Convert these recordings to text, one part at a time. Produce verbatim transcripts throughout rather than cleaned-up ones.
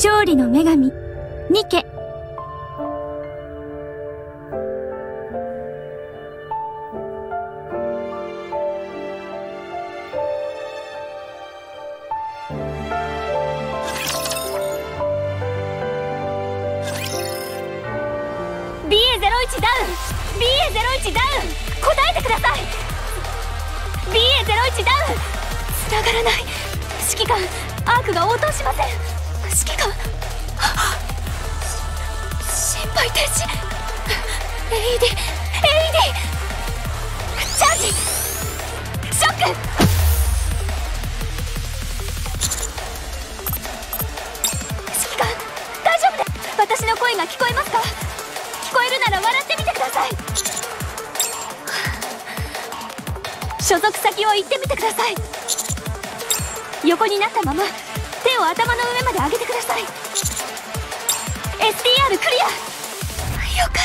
勝利の女神ニケ。ビーエーゼロいち ダウン ビーエーゼロいち ダウン答えてください。 ビーエーゼロいち ダウン繋がらない。指揮官アークが応答しません。指揮官心肺停止。 エーイーディー エーイーディー チャージショック。指揮官大丈夫です。私の声が聞こえますか？聞こえるなら笑ってみてください。所属先を言ってみてください。横になったまま手を頭の上まで上げてください。 エスティーアール クリア。よかった。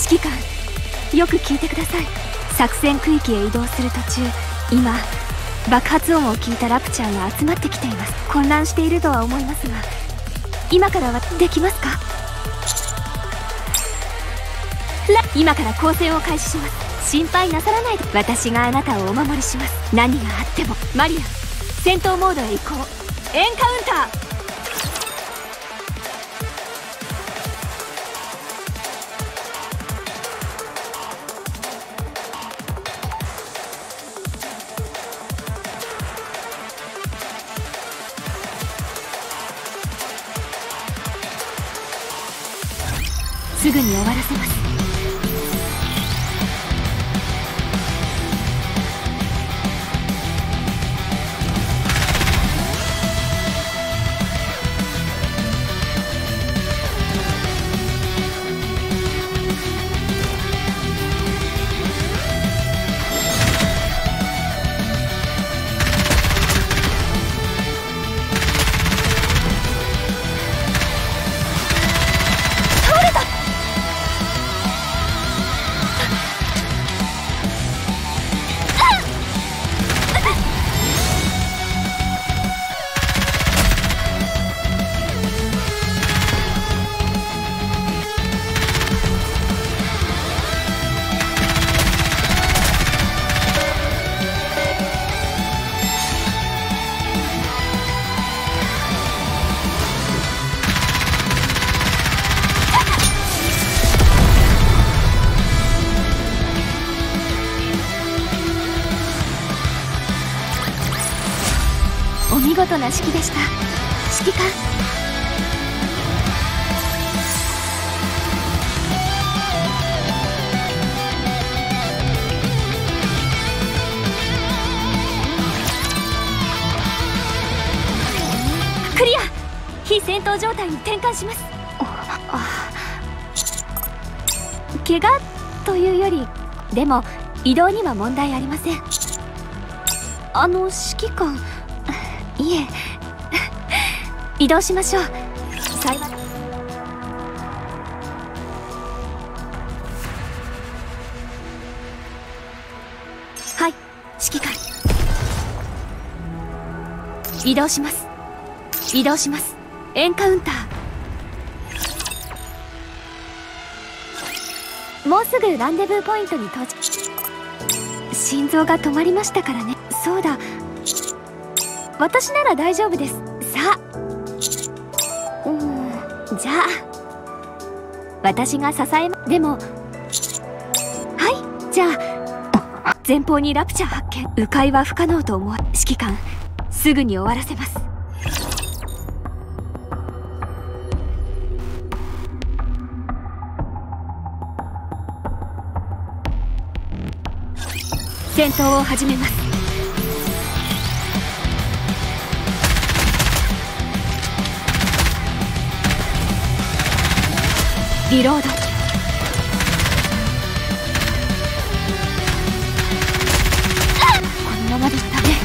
指揮官よく聞いてください。作戦区域へ移動する途中、今爆発音を聞いたラプチャーが集まってきています。混乱しているとは思いますが、今からはできますか？今から交戦を開始します。心配なさらないで。私があなたをお守りします。何があっても。マリア、戦闘モードへ移行。エンカウンター。すぐに終わらせます。お見事な指揮でした。指揮官、クリア。非戦闘状態に転換します。怪我というより、でも移動には問題ありません。あの指揮官、いえ移動しましょう。幸い。はい、指揮官。移動します。移動します。エンカウンター。もうすぐランデブーポイントに到着。心臓が止まりましたからね。そうだ、私なら大丈夫です。さあ、うーん、じゃあ私が支えま。でも、はい、じゃあ前方にラプチャー発見。迂回は不可能と思われ、指揮官すぐに終わらせます。戦闘を始めます。リロード。このままではダメ。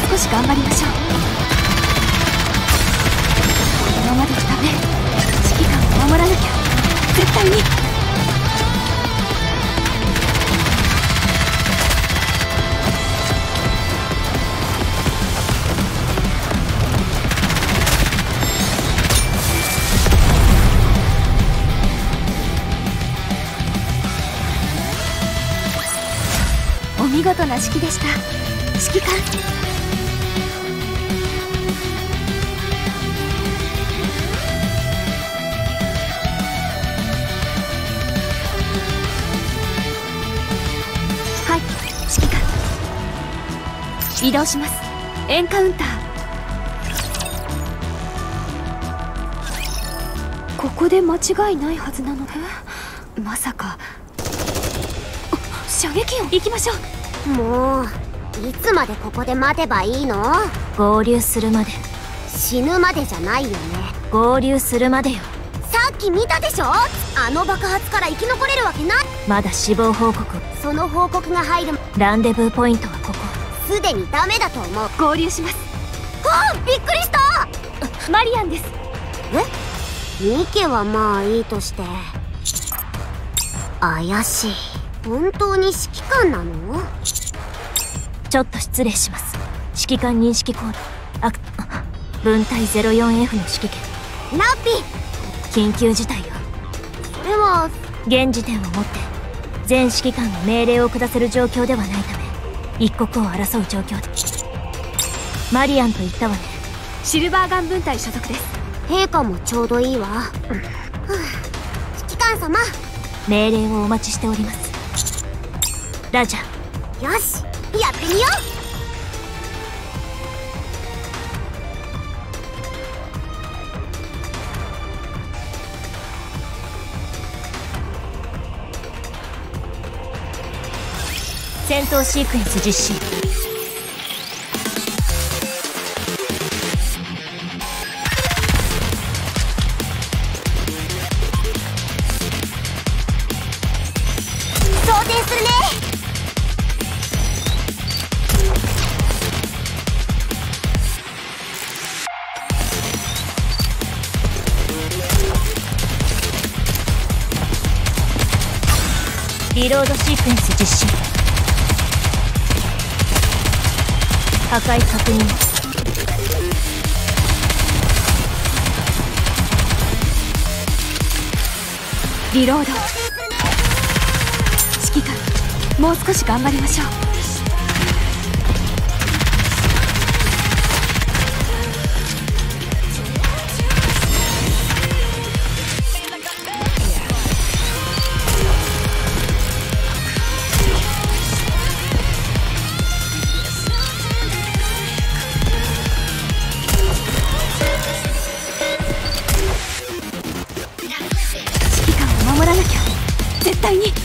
少し頑張りましょう。このままではダメ。指揮官を守らなきゃ、絶対に。お見事な指揮でした、指揮官。はい、指揮官。移動します。エンカウンター。ここで間違いないはずなので、まさか射撃音。行きましょう。 もういつまでここで待てばいいの？ 合流するまで。 死ぬまでじゃないよね。 合流するまでよ。 さっき見たでしょ？あの爆発から生き残れるわけない。 まだ死亡報告。 その報告が入る。 ランデブーポイントはここ。 すでにダメだと思う。 合流します。 ああ、びっくりした。 マリアンです。 え？ミケはまあいいとして、怪しい。本当に指揮官なの？ ちょっと失礼します。指揮官認識コード。あ、分隊 ゼロよんエフ の指揮権。 ラピ！ 緊急事態よ。 それは現時点をもって全指揮官が命令を下せる状況ではないため、一刻を争う状況で。マリアンと言ったわね。 シルバーガン分隊所属です。 陛下もちょうどいいわ。指揮官様、 命令をお待ちしております。ラジャー。 よし、やってみよう。 戦闘シークエンス実施。 想定するね。 リロードシークエンス実施。破壊確認。 リロード。指揮官、もう少し頑張りましょう。守らなきゃ、絶対に。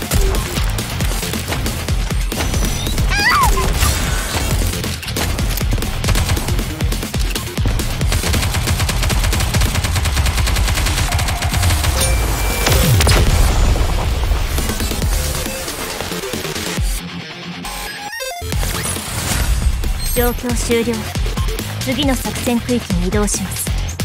状況終了。次の作戦区域に移動します。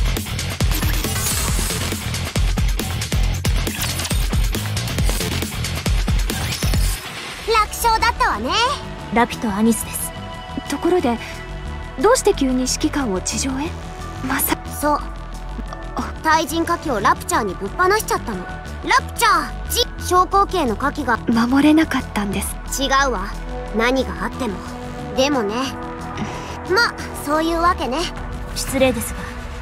楽勝だったわね。 ラピとアニスです。 ところで、どうして急に指揮官を地上へ？まさ。 そう、対人火器をラプチャーにぶっ放しちゃったの。ラプチャー、ち昇降系の火器が守れなかったんです。 違うわ、何があっても。でもね、ま、そういうわけね。 失礼ですが、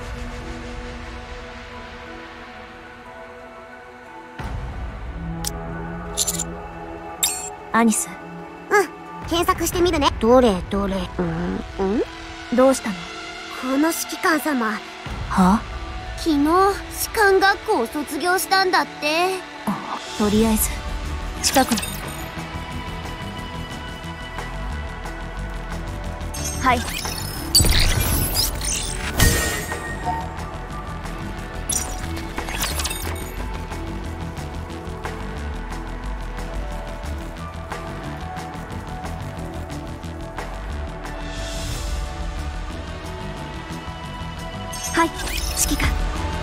アニス。 うん、検索してみるね。どれどれ。うん、うん、 どうしたの？ この指揮官様、 は？ 昨日士官学校を卒業したんだって。 あ、とりあえず近くに。はい。 はい、指揮官。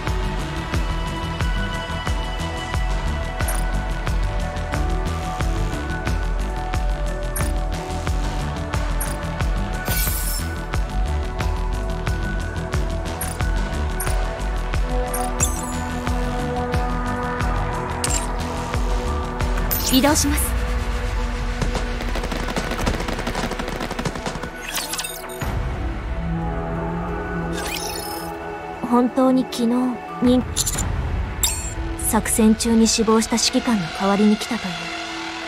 移動します。 本当に昨日人作戦中に死亡した指揮官の代わりに来たという。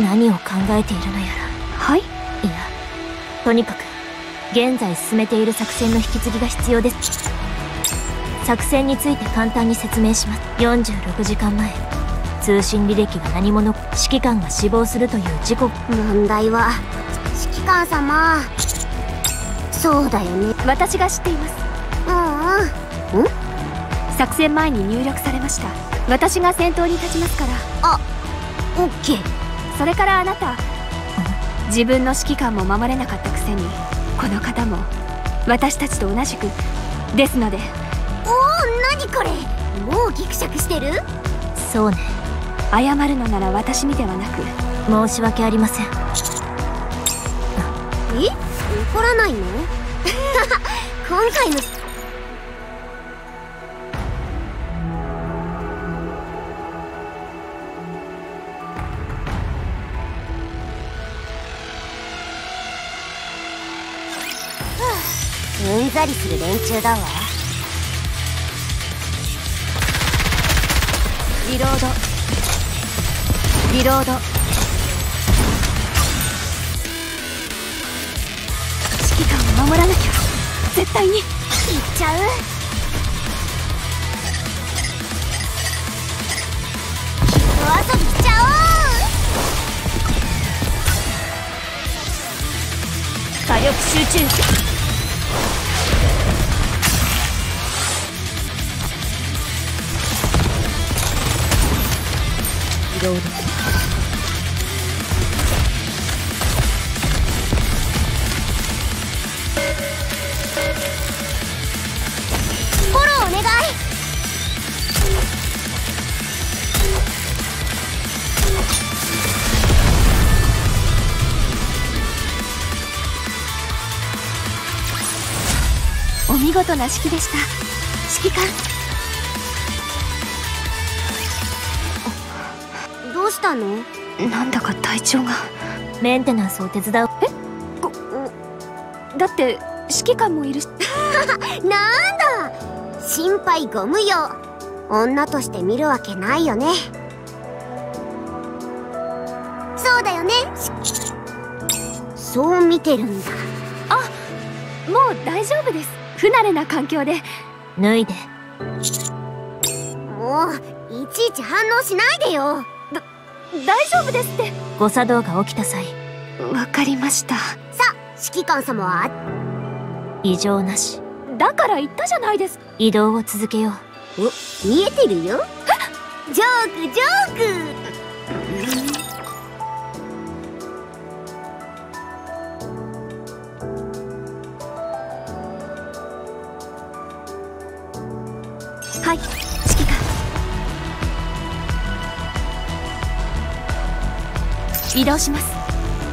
何を考えているのやら。 はい。いや、とにかく現在進めている作戦の引き継ぎが必要です。作戦について簡単に説明します。よんじゅうろくじかんまえ、通信履歴が何者、指揮官が死亡するという事故。 問題は指揮官様。そうだよね。 私が知っています。 うんうん。ん作戦前に入力されました。私が先頭に立ちますから。 あ、オッケー。 それからあなた、自分の指揮官も守れなかったくせに、この方も私たちと同じくですので。 おお、何これ、もうギクシャクしてる？ そうね。 謝るのなら私にではなく。 申し訳ありません。 え、怒らないの？今回のうんざりする連中だわ。 リロードリロード。指揮官を守らなきゃ。絶対に。 行っちゃう。お遊びしちゃおう。 火力集中。リロード。 フォローお願い。 お見事な指揮でした、指揮官。 どうしたの？ なんだか体調が。 メンテナンスを手伝う。 えこだって指揮官もいるし。 なんだ、心配ご無用。女として見るわけないよね。そうだよね。そう見てるんだ。 あ、もう大丈夫です。不慣れな環境で。 脱いで。 もういちいち反応しないでよ。 大丈夫ですって。 誤作動が起きた際。 わかりました。 さあ、指揮官様は異常なし。 だから言ったじゃないです。 移動を続けよう。 お、見えてるよ。ジョークジョーク。 はい、指揮官。移動します。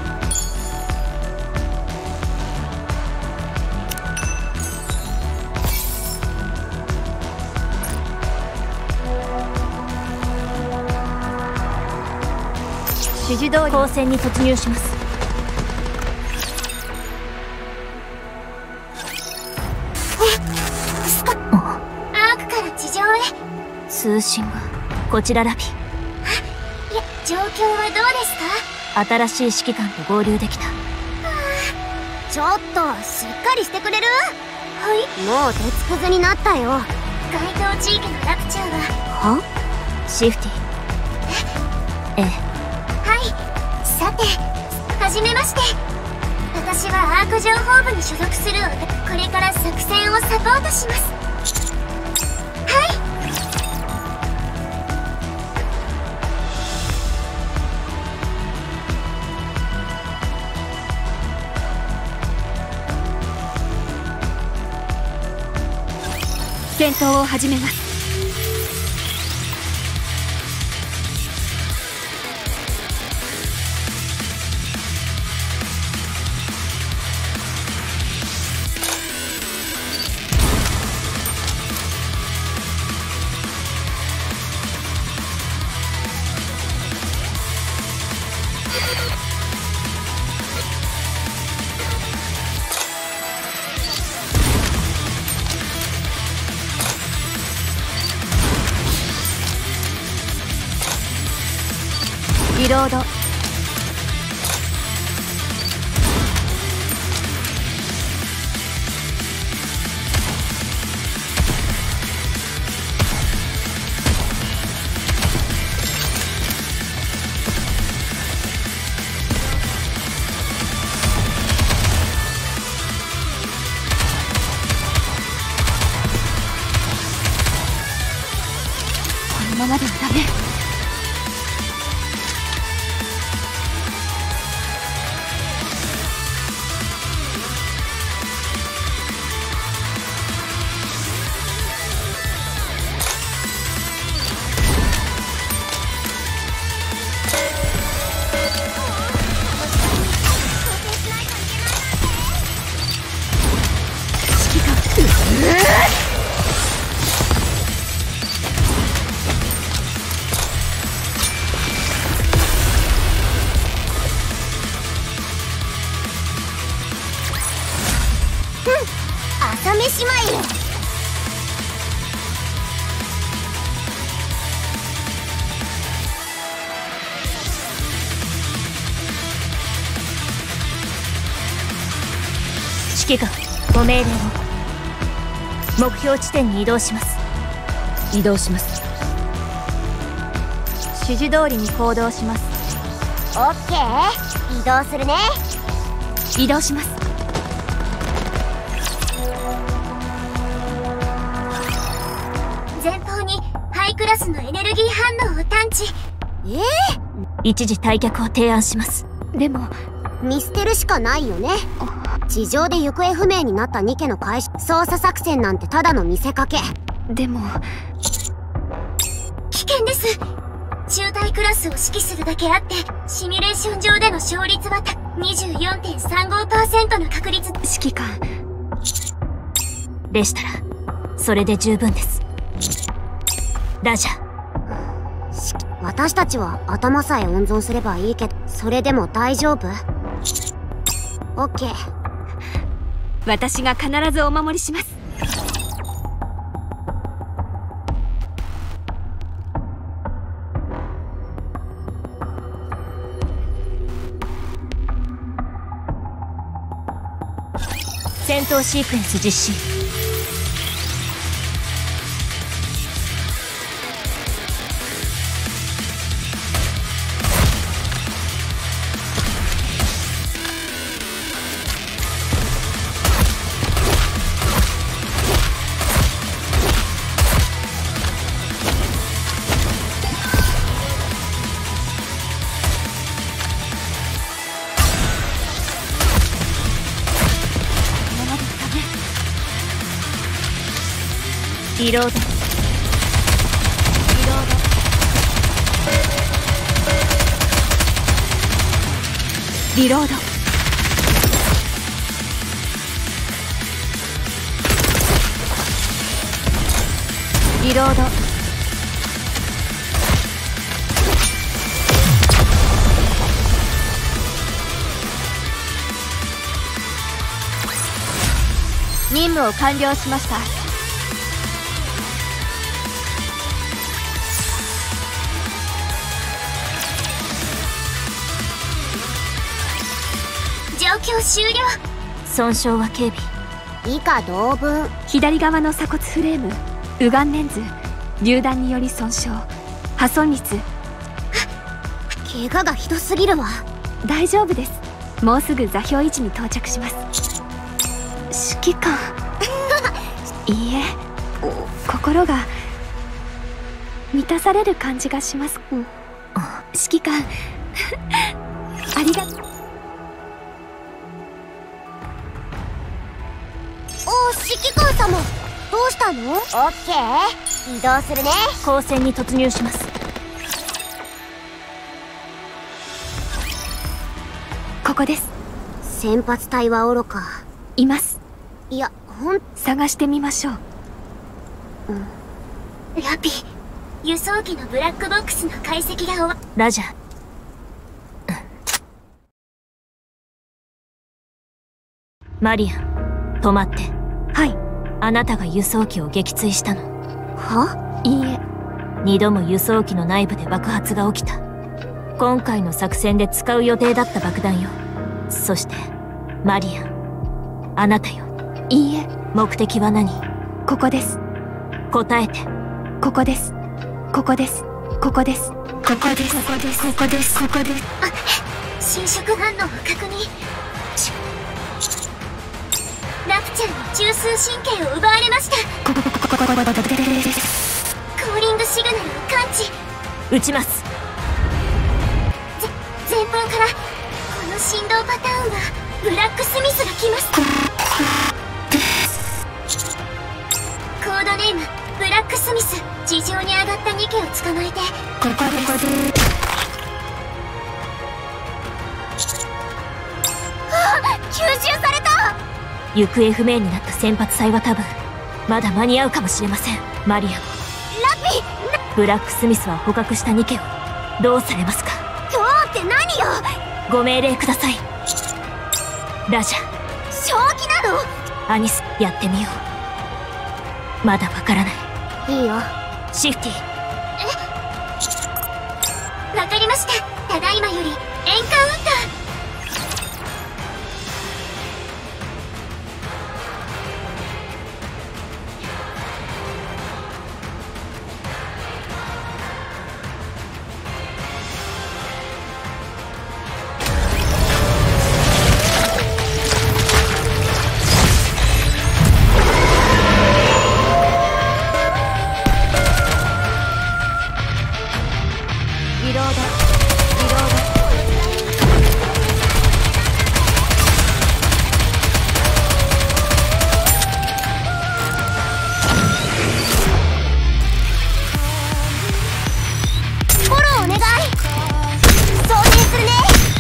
指示通り光線に突入します。 アークから地上へ。 通信が。こちらラピ。 いや、状況はどうですか？ 新しい指揮官と合流できた。 ちょっとしっかりしてくれる？はい。もう鉄くずになったよ。該当地域のラプチャーは？ は？シフティ。ええ。 はい。さて、はじめまして。私はアーク情報部に所属する。これから作戦をサポートします。はい。 戦闘を始めます。リロード。このままではダメ。 朝飯前よ。 指揮官、ご命令を。目標地点に移動します。 移動します。 指示通りに行動します。 オッケー、移動するね。 移動します。 前方にハイクラスのエネルギー反応を探知。ええ一時退却を提案します。 でも見捨てるしかないよね。地上で行方不明になったニケの回収捜査作戦なんてただの見せかけ。 でも危険です。中隊クラスを指揮するだけあってシミュレーション上での勝率は にじゅうよんてんさんごパーセント の確率。 指揮官でしたらそれで十分です。ラジャー。 私たちは頭さえ温存すればいいけど、それでも大丈夫？オッケー。 私が必ずお守りします。 戦闘シークエンス実施。リロード。リロード。リロード。リロード。任務を完了しました。 状況終了。 損傷は軽微。 以下同文。 左側の鎖骨フレーム、右眼レンズ、榴弾により損傷、破損率。 怪我がひどすぎるわ。 大丈夫です。もうすぐ座標位置に到着します。指揮官いいえ、心が満たされる感じがします。うん、指揮官ありがとう。 お指揮官様、 どうしたの？オッケー、移動するね。 光線に突入します。 ここです。 先発隊は愚か。 います。 いや、ほん探してみましょう。 ラピ、輸送機のブラックボックスの解析が終わ。 ラジャー。マリアン、止まって。 はい。 あなたが輸送機を撃墜したの？ はいいえ。 二度も輸送機の内部で爆発が起きた。今回の作戦で使う予定だった爆弾よ。そしてマリアン、あなたよ。 いいえ。 目的は何？ ここです。 答えて。 ここです。ここです。ここです。ここです。ここです。ここです。ここです。 あ、侵食反応を確認。ラプチャーに中枢神経を奪われました。 こここここここここここコーリングシグナルを感知。 撃ちます。 ぜ前方からこの振動パターンはブラックスミスが来ます。コードネームブラックスミス。地上に上がったニケを捕まえて。 ここです。 あ、吸収された。 行方不明になった先発隊は多分まだ間に合うかもしれません。マリアン、 ラピ、 ブラックスミスは捕獲したニケをどうされますか？ どうって何よ。 ご命令ください。ラジャ正気なの？ ー、アニス、やってみよう。まだわからない。 いいよ。 シフティ。 え、わかりました。ただいまよりエンカウンター。 リロード、リロード。 フォローお願い。送電するね。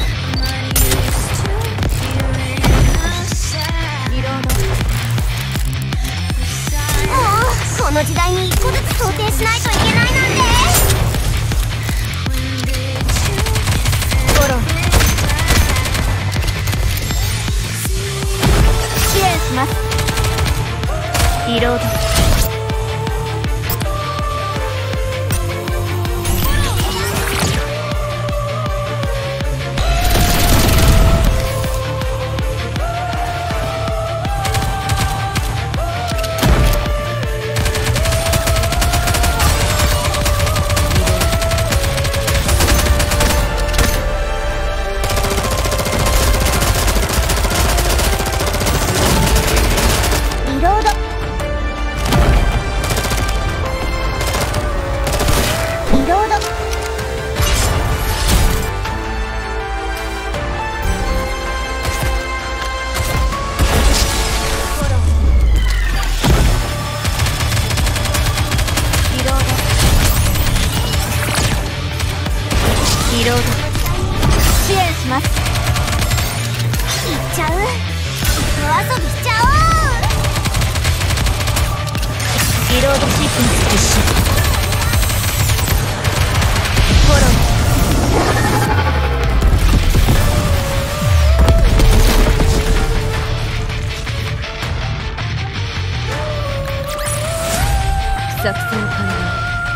リロード。 もうこの時代に一個ずつ想定しないといけないなんて。 フォロー。支援します。リロード。 リロード。リロード。 リロード。リロード。支援します。 いっちゃう。糸遊びしちゃおう。 リロードシークエンス実施。フォロー。作戦完了。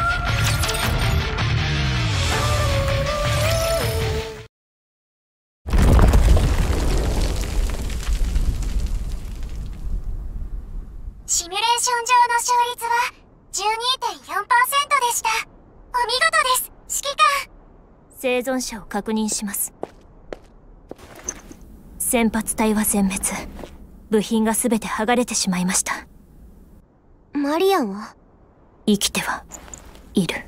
シミュレーション上の勝率は じゅうにてんよんパーセント でした。お見事です、指揮官。 生存者を確認します。先発隊は殲滅。部品が全て剥がれてしまいました。 マリアンは？ 生きてはいる。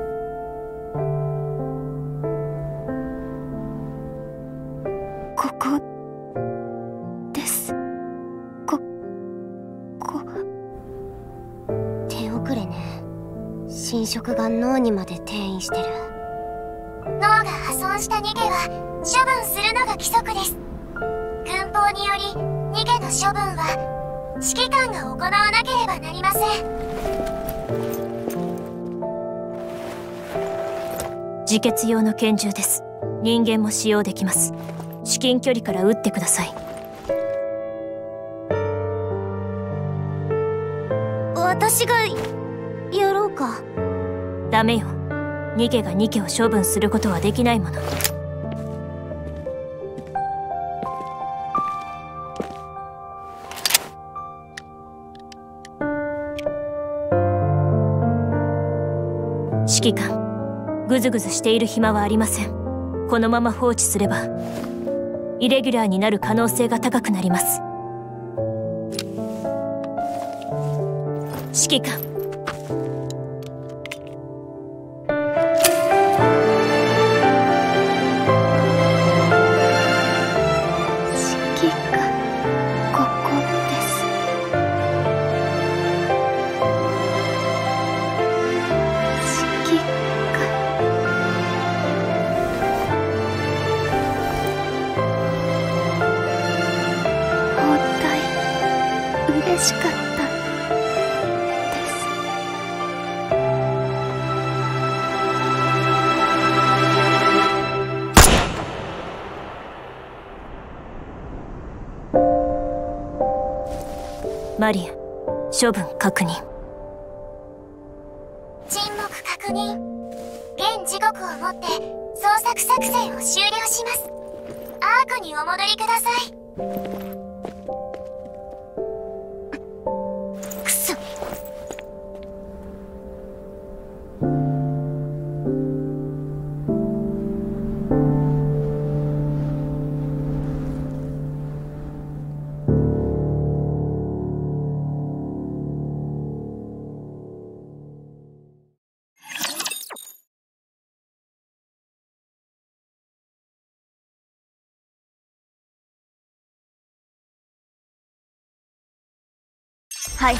ここ侵食が脳にまで転移してる。脳が破損した逃げは処分するのが規則です。軍法により逃げの処分は指揮官が行わなければなりません。 自決用の拳銃です。人間も使用できます。至近距離から撃ってください。 私がやろうか。 ダメよ。ニケがニケを処分することはできないもの。指揮官、ぐずぐずしている暇はありません。このまま放置すればイレギュラーになる可能性が高くなります。指揮官、 嬉しかったです。 マリア、処分確認。 沈黙確認。現時刻をもって捜索作戦を終了します。アークにお戻りください。 はい。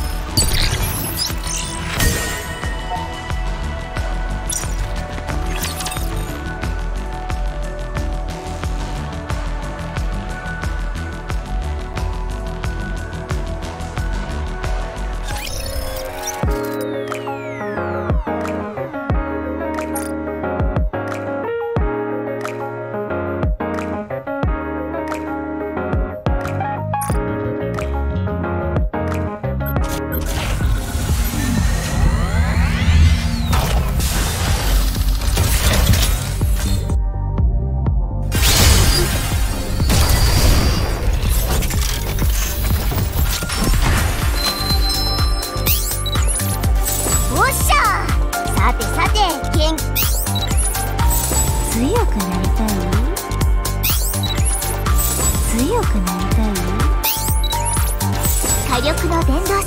火力の伝導者。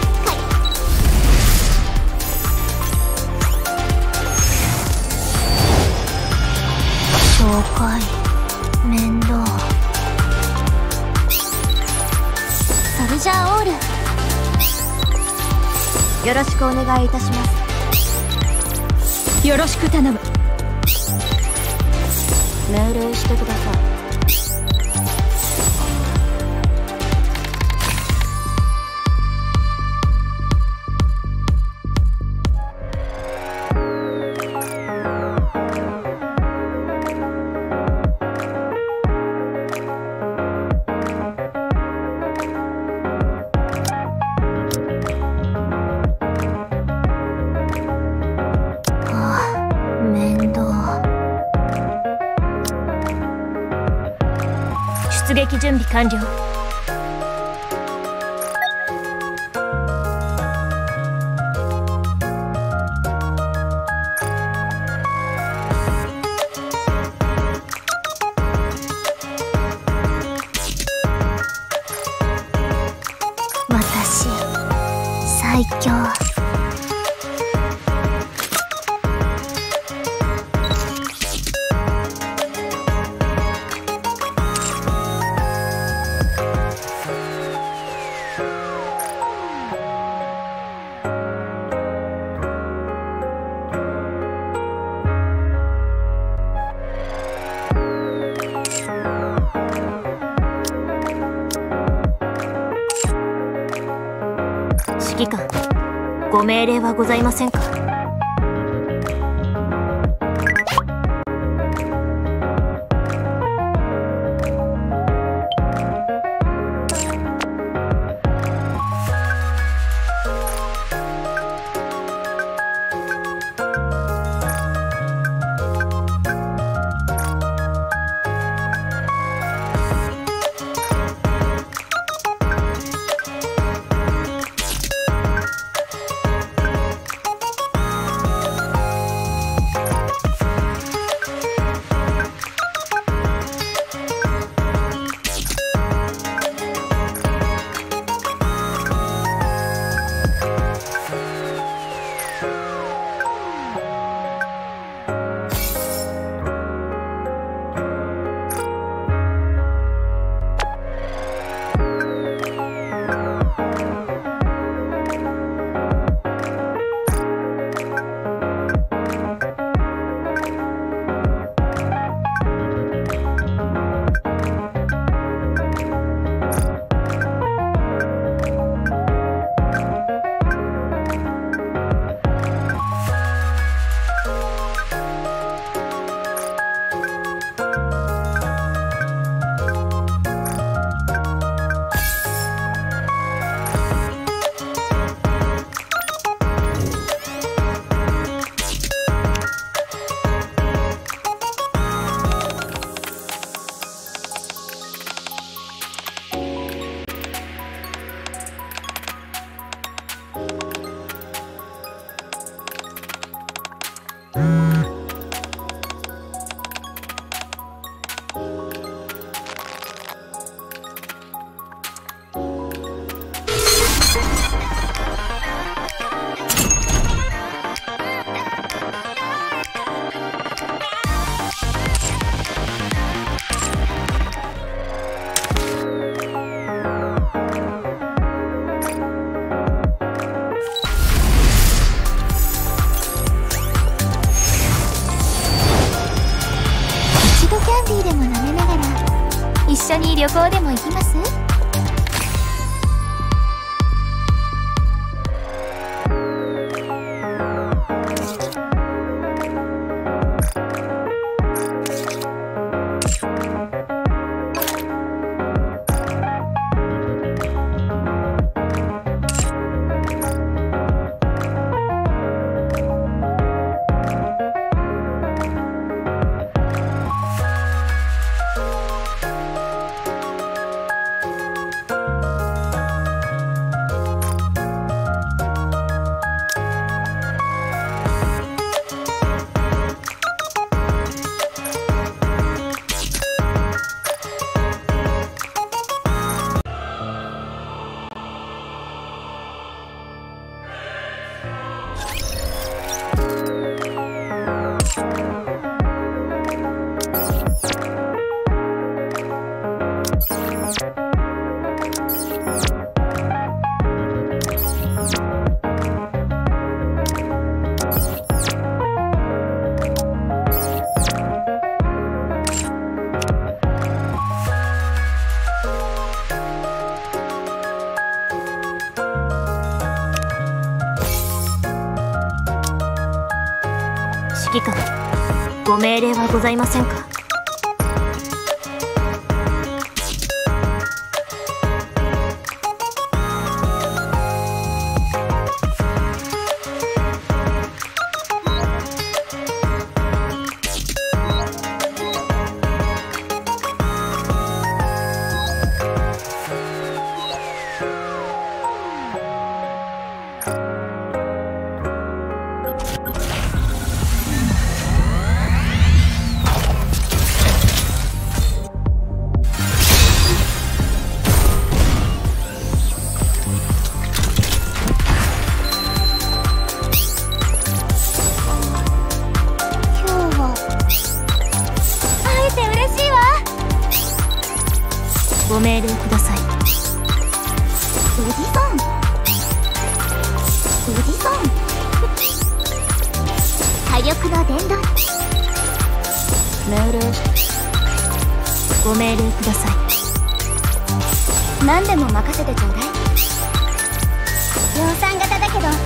紹介面倒。ソルジャーオール、よろしくお願いいたします。 よろしく頼む。 命令してください。 出撃準備完了。 私最強。 指揮官、ご命令はございませんか？ 一緒に旅行でも行きます？ 指揮官、ご命令はございませんか？ご命令ください。 おじさんおじさん火力の伝導命令ご命令ください。 何でも任せてちょうだい。 量産型だけど。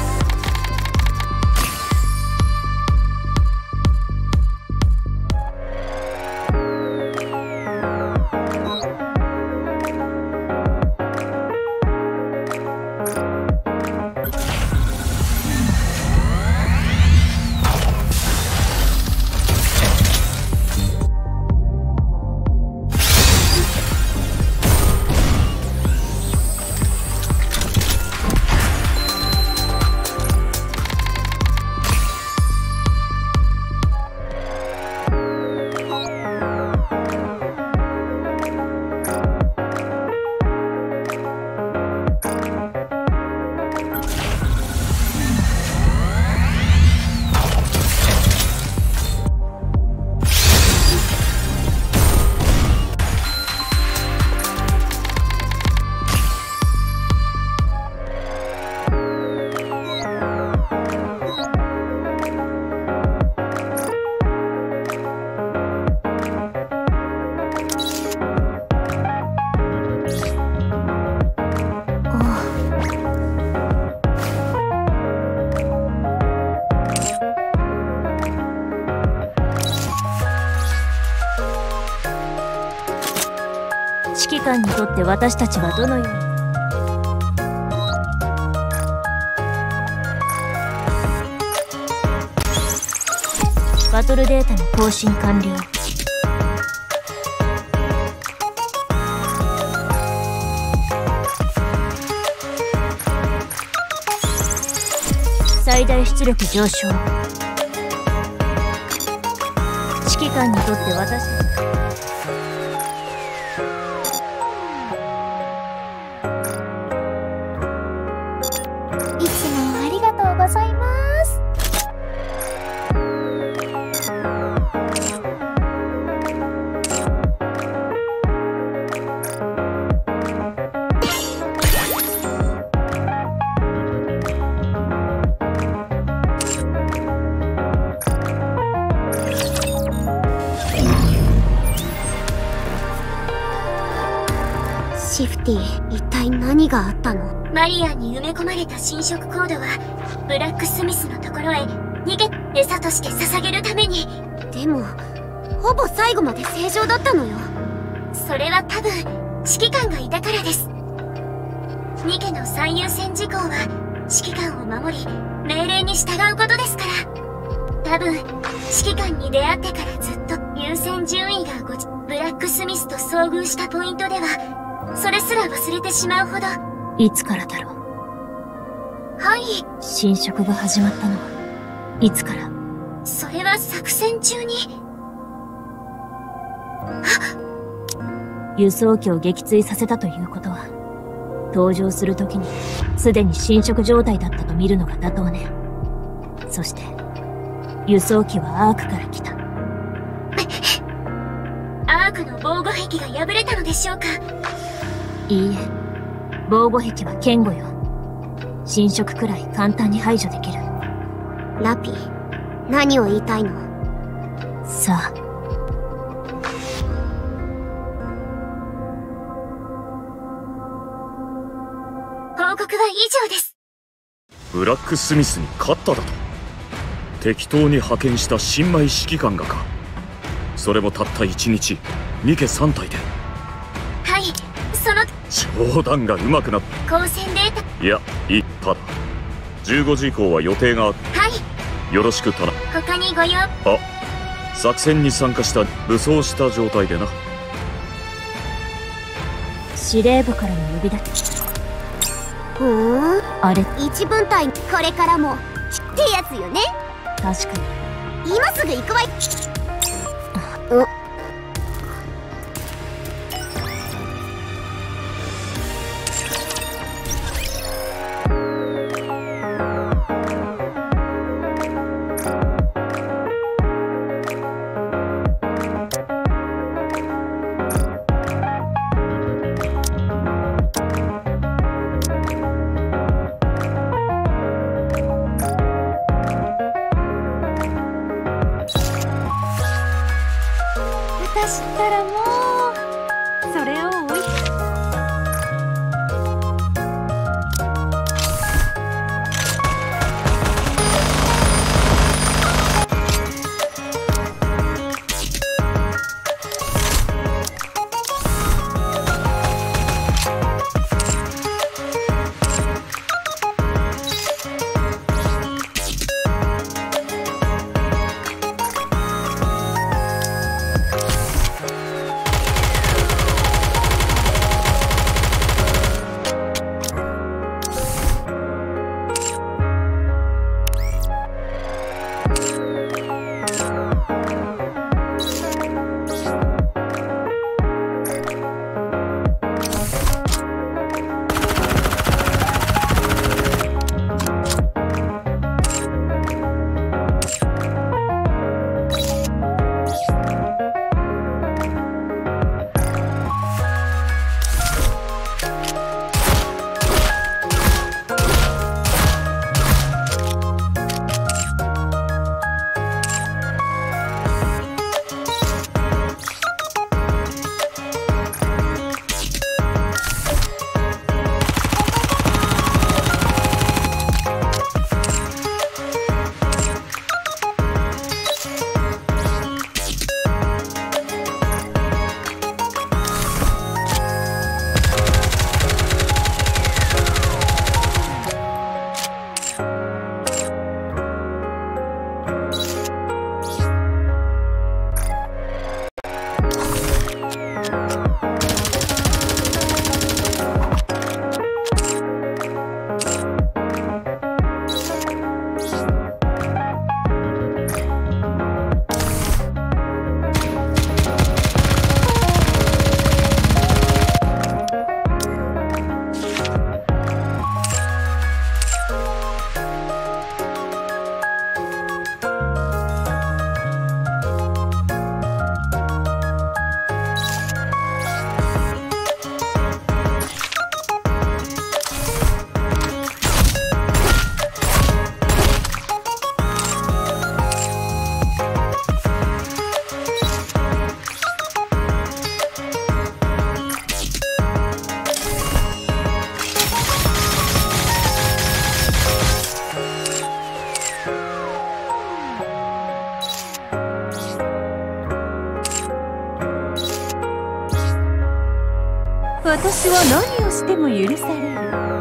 指揮官にとって私たちはどのように。バトルデータの更新完了。最大出力上昇。指揮官にとって私たちいつもありがとうございます。シフティ、一体何があったの？マリアに埋め込まれた侵食コードはブラックスミスのところへ逃げ餌として捧げるために。でもほぼ最後まで正常だったのよ。それは多分指揮官がいたからです。ニケの最優先事項は指揮官を守り命令に従うことですから。多分指揮官に出会ってからずっと優先順位がごじブラックスミスと遭遇したポイントではそれすら忘れてしまうほど。 いつからだろう。 はい。 侵食が始まったのはいつから？ それは作戦中に。 輸送機を撃墜させたということは登場する時にすでに侵食状態だったと見るのが妥当ね。そして輸送機はアークから来た。 アークの防護壁が破れたのでしょうか？ いいえ、防護壁は堅固よ。侵食くらい簡単に排除できる。ラピ、何を言いたいの？さあ。 報告は以上です。 ブラックスミスに勝っただと？適当に派遣した新米指揮官がか？それもたったいちにちニケさん体で。 はい、その冗談が上手くなった。 光線データ。 いや、いい。ただじゅうごじ以降は予定がある。 はい、 よろしく頼む。 他にご用？あ、 作戦に参加した武装した状態でな。 司令部からの呼び出し。 ふーん、 あれ一分隊これからもってやつよね。 確かに。 今すぐ行くわい。 お私は何をしても許される。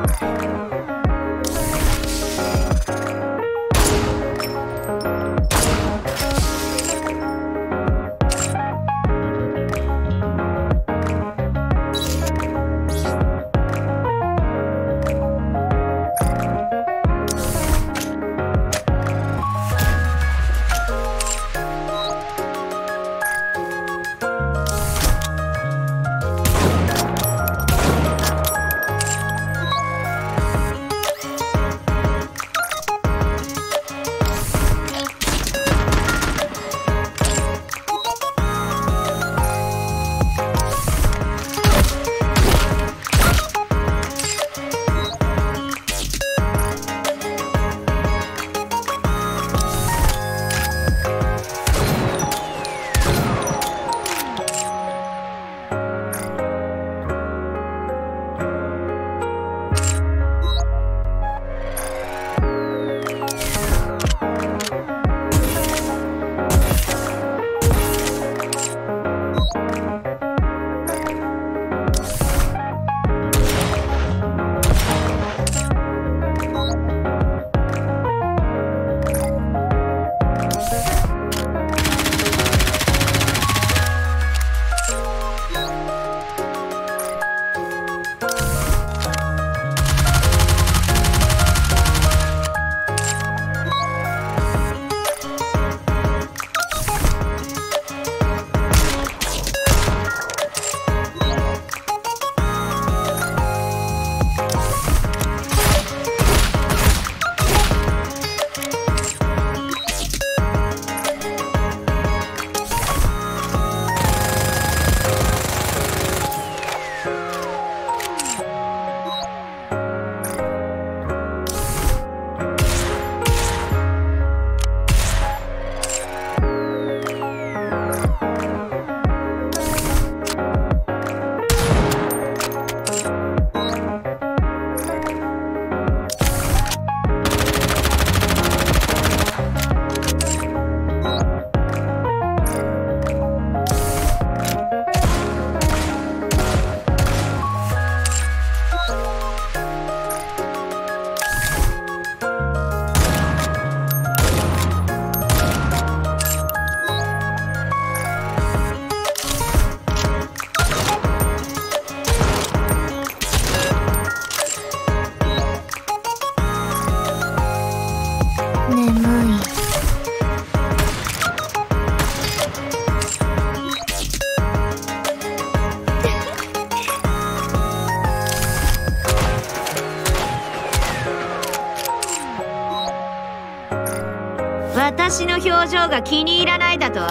私の表情が気に入らないだと？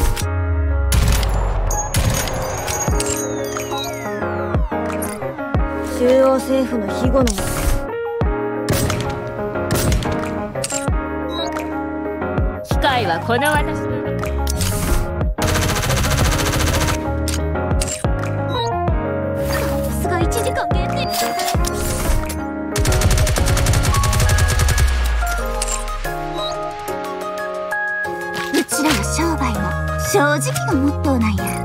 中央政府の庇護のもと。機会はこの私の。 さすがいちじかん限定。 うちらの商売も正直がモットーなんや。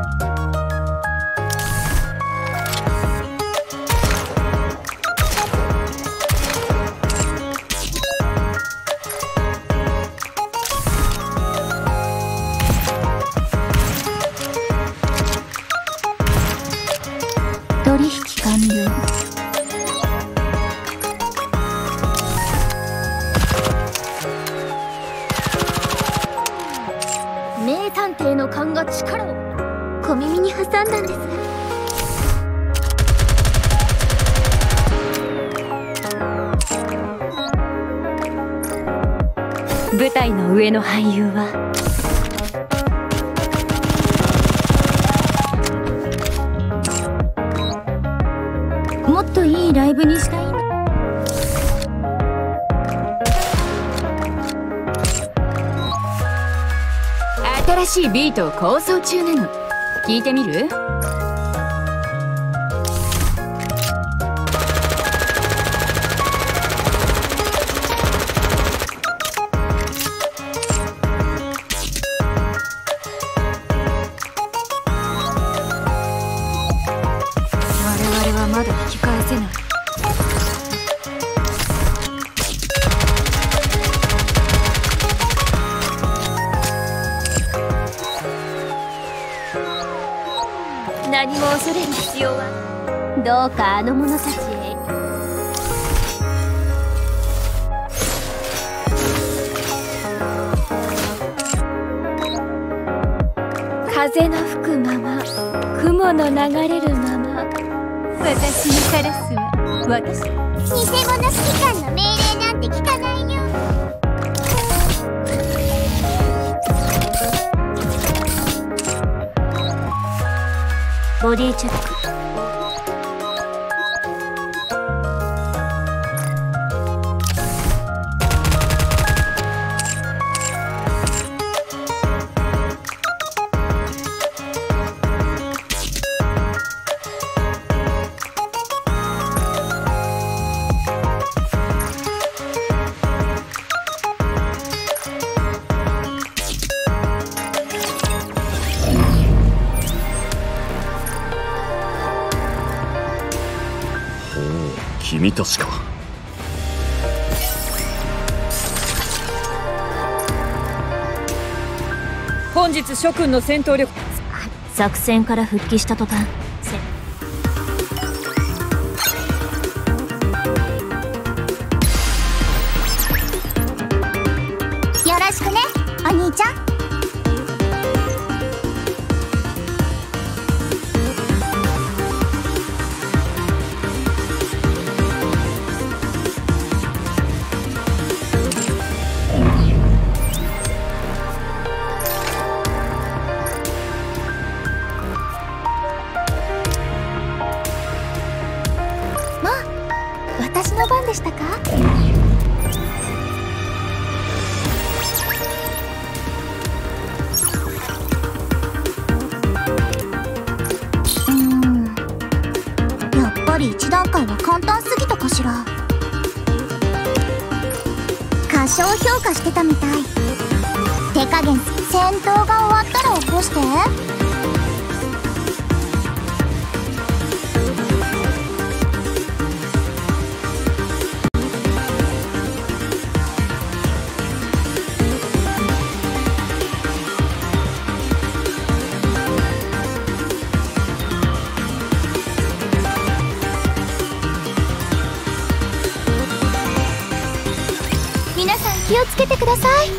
取引完了。 名探偵の勘が力を。 小耳に挟んだんですが。 舞台の上の俳優はもっといいライブにしたいんだ。新しいビートを構想中なの。聞いてみる？我はまだ引き返せない。何も恐れる必要は。どうかあの者たちへ。風の吹くまま、雲の流れるまま、私にカラスは私。 偽物指揮官の命令なんて聞かないよ。 ボディチェック。 君たちか。 本日諸君の戦闘力。 作戦から復帰した途端、 よろしくね、お兄ちゃん。私の番でしたか？うーん、やっぱり一段階は簡単すぎたかしら。過小評価してたみたい。手加減。戦闘が終わったら起こして。皆さん気をつけてください。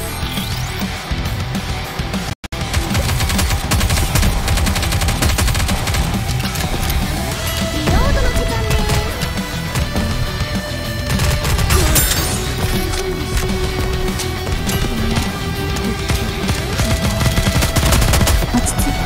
リロードの時間です。落ち着いて。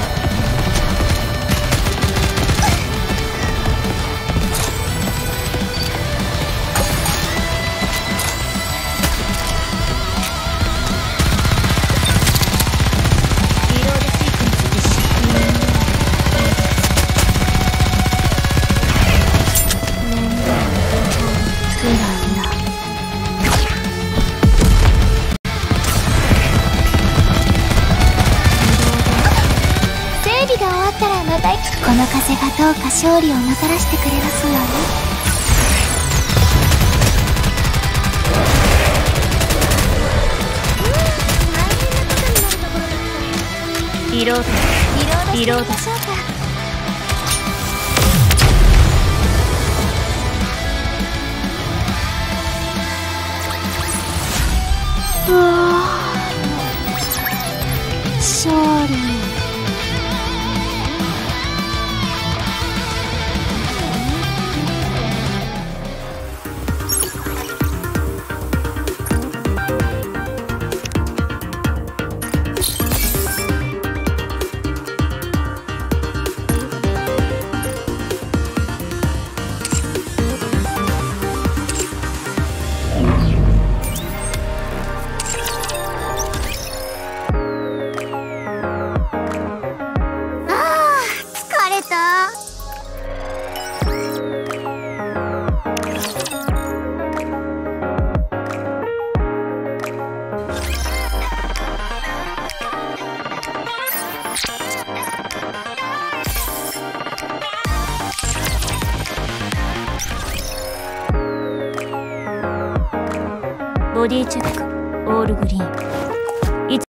この風がどうか勝利をもたらしてくれますように。 リロード。 リロードしてみましょうか。うわー、勝利。 ボディチェックオールグリーン。